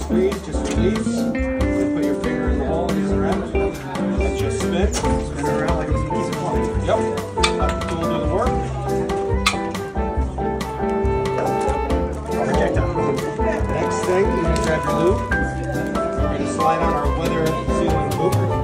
squeeze, just release. Put your finger in the hole, use the wrench. Let you spin. Spin it around like it's a piece of pie. Yep. Let the tool do the work. Next thing, you grab your loop. We're going to slide on our weather sealing loop.